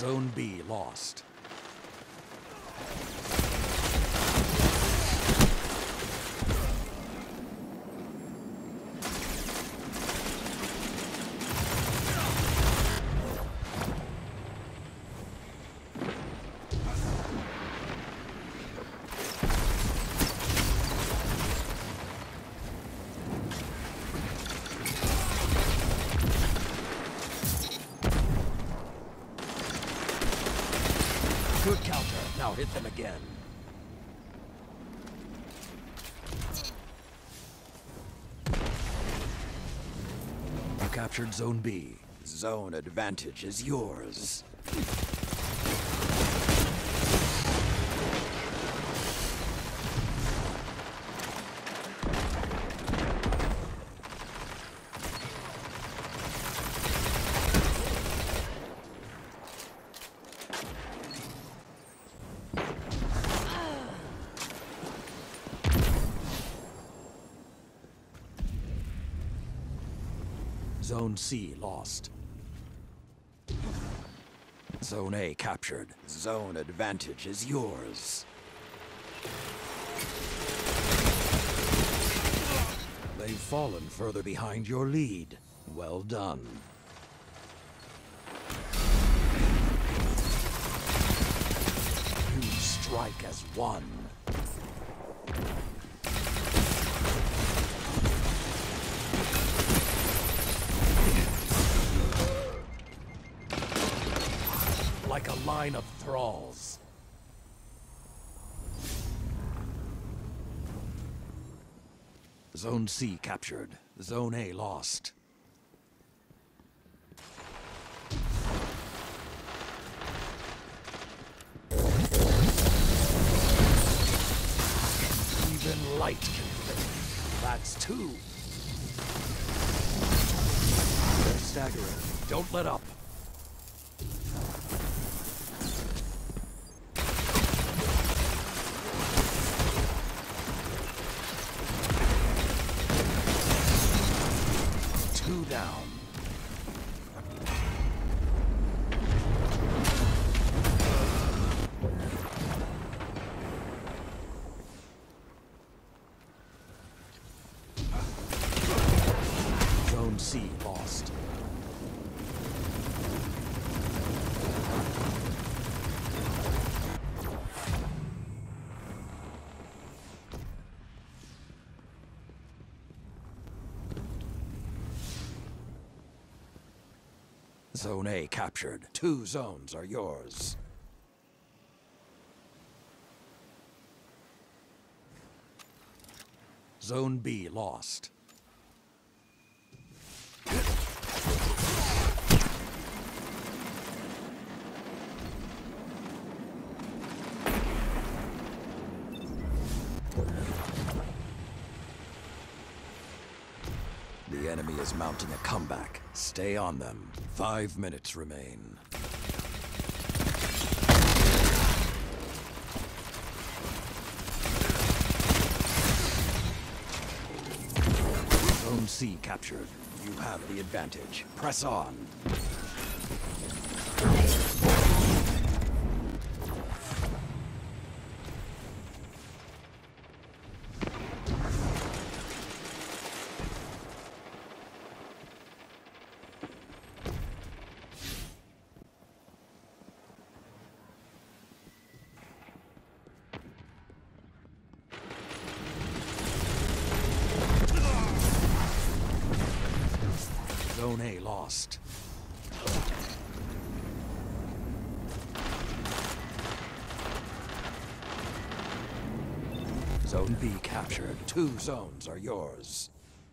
Zone B lost. Good counter. Now hit them again. You captured Zone B. Zone advantage is yours. Zone C lost. Zone A captured. Zone advantage is yours. They've fallen further behind your lead. Well done. You strike as one. Like a line of thralls. Zone C captured. Zone A lost. Even light can fade. That's two. They're staggering. Don't let up. Two down. Zone C lost. Zone A captured. Two zones are yours. Zone B lost. The enemy is mounting a comeback. Stay on them. 5 minutes remain. Zone C captured. You have the advantage. Press on. Zone A lost. Zone B captured. Two zones are yours.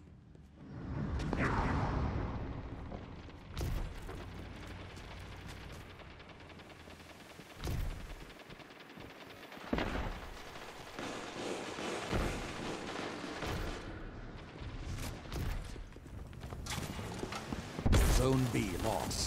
Zone B lost.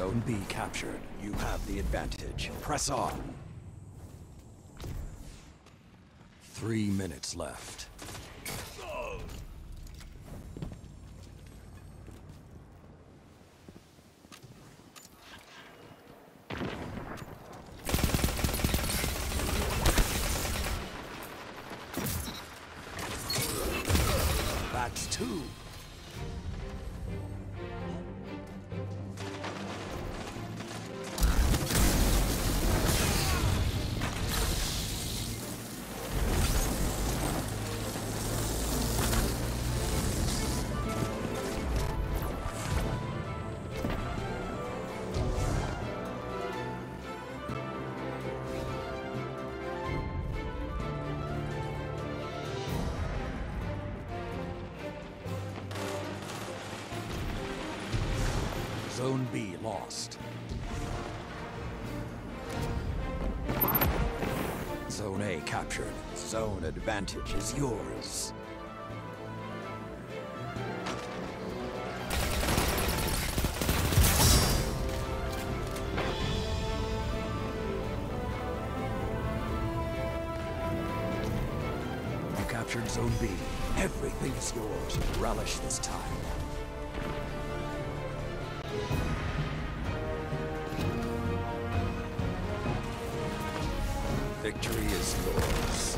Zone B captured. You have the advantage. Press on. 3 minutes left. That's 2. Zone B lost. Zone A captured. Zone advantage is yours. You captured Zone B. Everything's yours. Relish this time. Victory is yours.